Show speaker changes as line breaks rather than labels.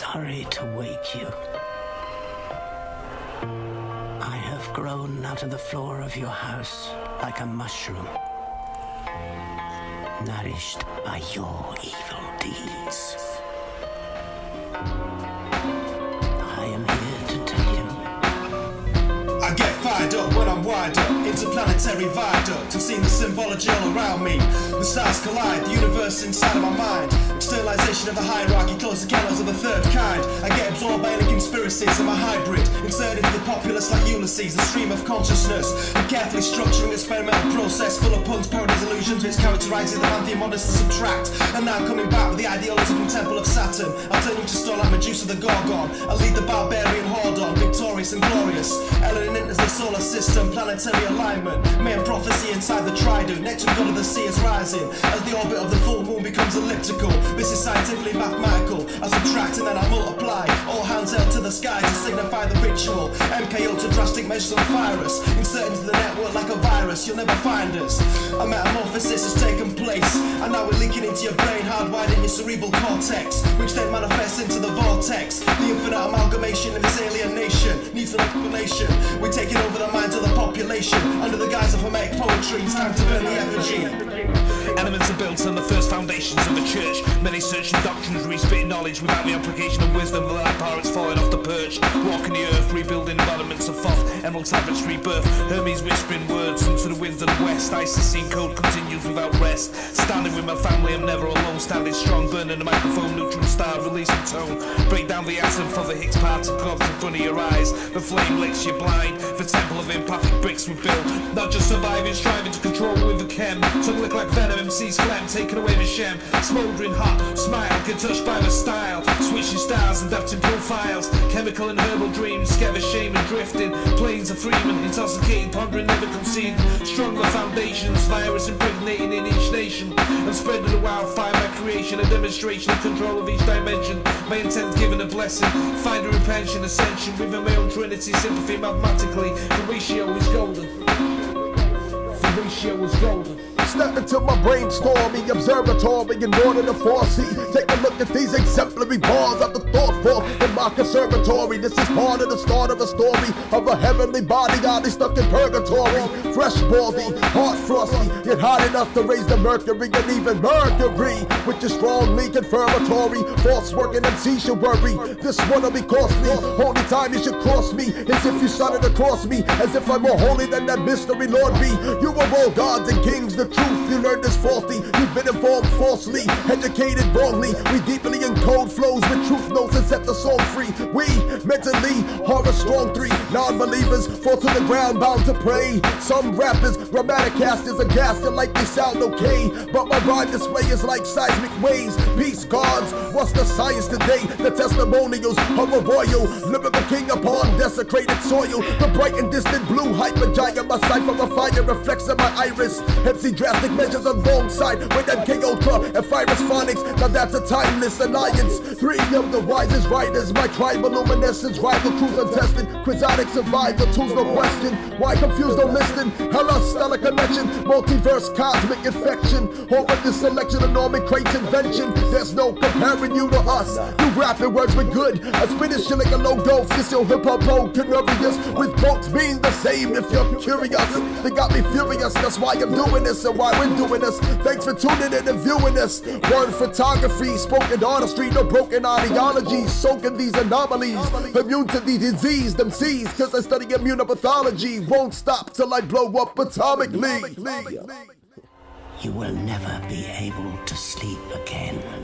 hurry to wake you. I have grown out of the floor of your house like a mushroom, nourished by your evil deeds. I am here to tell you.
I get fired up when I'm wired up, interplanetary viaduct, and seeing the symbology all around me. The stars collide, the universe inside of my mind. Externalization of the hierarchy, close the gallows of the third kind. I get absorbed by any conspiracies, I'm a hybrid, inserted into the populace like Ulysses, the stream of consciousness. I'm carefully structuring experimental process, full of puns, parodies, illusions, which characterizes the pantheon modest to subtract. And now coming back with the idealism from Temple of Saturn, I'll turn you to stone like Medusa the Gorgon. I'll lead the barbarian horde on, victorious and glorious. Ellen enters the solar system, planetary alignment, main prophecy inside the trident. Next god of the sea is rising, as the orbit of the full moon becomes elliptical. This is scientifically mathematical. I subtract and then I multiply. All hands held to the sky to signify the ritual. MKO to drastic measures on virus, insert into the network like a virus. You'll never find us. A metamorphosis has taken place, and now we're leaking into your brain, hardwired in your cerebral cortex, which then manifests into the vortex. The infinite amalgamation of this alien nation needs an explanation. We're taking over the minds of the population under the guise of Homeric poetry. It's time to burn the effigy.
Elements are built on the first foundations of the church. Many searching doctrines, re-spitting knowledge without the application of wisdom. The light pirates falling off the perch, walking the earth, rebuilding embodiments of Thoth. Emerald tablets rebirth, Hermes whispering words into the winds of the west. Isocene code continues without rest. Standing with my family, I'm never alone. Standing strong, burning the microphone, neutron star, releasing tone. Break down the atom for the Higgs particles in front of your eyes. The flame licks you blind. The temple of empathic bricks we built. Not just surviving, striving to control with the chem. Tongue lick like venom, MC's phlegm, taking away the shem. Smouldering hot, smile, get touched by the style. Switching styles, adapting profiles. Chemical and herbal dreams, scatter shame and drifting. Plains of freeman, intoxicating, pondering, never conceived. Stronger foundations, virus impregnating in each nation. And spreading the wildfire, my creation, a demonstration of control of each dimension. My intent given a blessing, find a repension, ascension. Within my own trinity, sympathy mathematically. The ratio is golden. The ratio is golden.
Step into my brainstorming observatory in order to foresee. Take a look at these exemplary bars of the thoughtful in my conservatory. This is part of the start of a story of a heavenly body oddly stuck in purgatory. Fresh baldy, heart frosty, yet hot enough to raise the mercury and even mercury, which is strongly confirmatory. False working MC should worry. This one'll be costly. Only time you should cross me is if you shot it across me, as if I'm more holy than that mystery Lord be. You are all gods and kings, the truth you learned is faulty. You've been informed falsely, educated wrongly. We deeply encode flows with truth notes and set the soul free. We mentally horror strong 3 non-believers fall to the ground bound to pray. Some rappers, grammatic casters, and gasket like they sound okay, but my rhyme display is like seismic waves. Peace gods, what's the science today? The testimonials of a royal lyrical king upon desecrated soil. The bright and distant blue hyper giant, my cipher of fire reflects in my iris. MC drastic measures on wrong side with MK Ultra and Virus Phonics. Now that's a timeless alliance. 3 of the wisest writers, my tribal luminescence, rival crews untested. Quixotic survival tools, no question. Why confused, don't listen. Hello, stellar connection, multiverse, cosmic infection. Over this selection of Norman Crate's invention. There's no comparing you to us. You rapping words with good. I spit this shit like a logo. This your hip hop broken curious, with folks being the same if you're curious. They got me furious, that's why I'm doing this and why we're doing this. Thanks for tuning in and viewing us. Word photography, spoken artistry, no broken ideology. Soaking these anomalies, immune to the disease, them C's, cause I study immunopathology. Won't stop till I blow up atomically.
You will never be able to sleep again.